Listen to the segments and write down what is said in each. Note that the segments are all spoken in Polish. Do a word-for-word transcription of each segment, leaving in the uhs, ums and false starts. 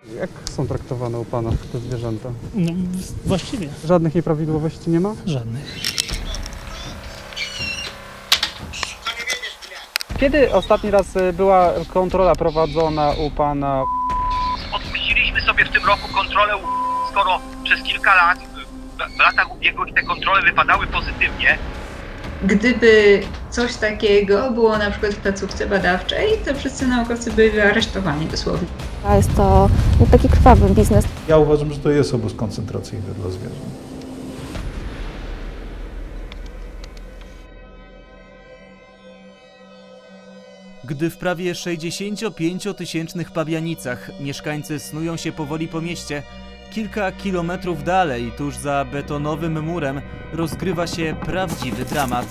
Jak są traktowane u Pana te zwierzęta? No, właściwie Żadnych nieprawidłowości nie ma? żadnych. Kiedy ostatni raz była kontrola prowadzona u Pana? Odpuściliśmy sobie w tym roku kontrolę, skoro przez kilka lat, w latach ubiegłych te kontrole wypadały pozytywnie. Gdyby coś takiego było na przykład w placówce badawczej, to wszyscy naukowcy byli aresztowani dosłownie. A jest to taki krwawy biznes. Ja uważam, że to jest obóz koncentracyjny dla zwierząt. Gdy w prawie sześćdziesięciopięciotysięcznych Pabianicach mieszkańcy snują się powoli po mieście, kilka kilometrów dalej, tuż za betonowym murem, rozgrywa się prawdziwy dramat.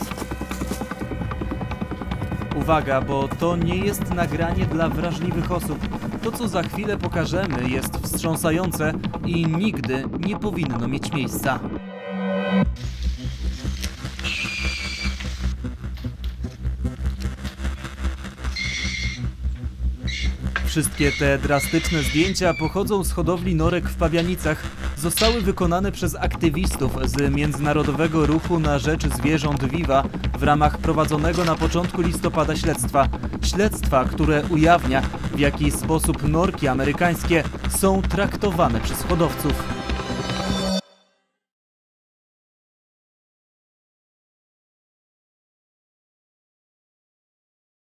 Uwaga, bo to nie jest nagranie dla wrażliwych osób. To, co za chwilę pokażemy, jest wstrząsające i nigdy nie powinno mieć miejsca. Wszystkie te drastyczne zdjęcia pochodzą z hodowli norek w Pabianicach. Zostały wykonane przez aktywistów z Międzynarodowego Ruchu na Rzecz Zwierząt Viva w ramach prowadzonego na początku listopada śledztwa. Śledztwa, które ujawnia, w jaki sposób norki amerykańskie są traktowane przez hodowców.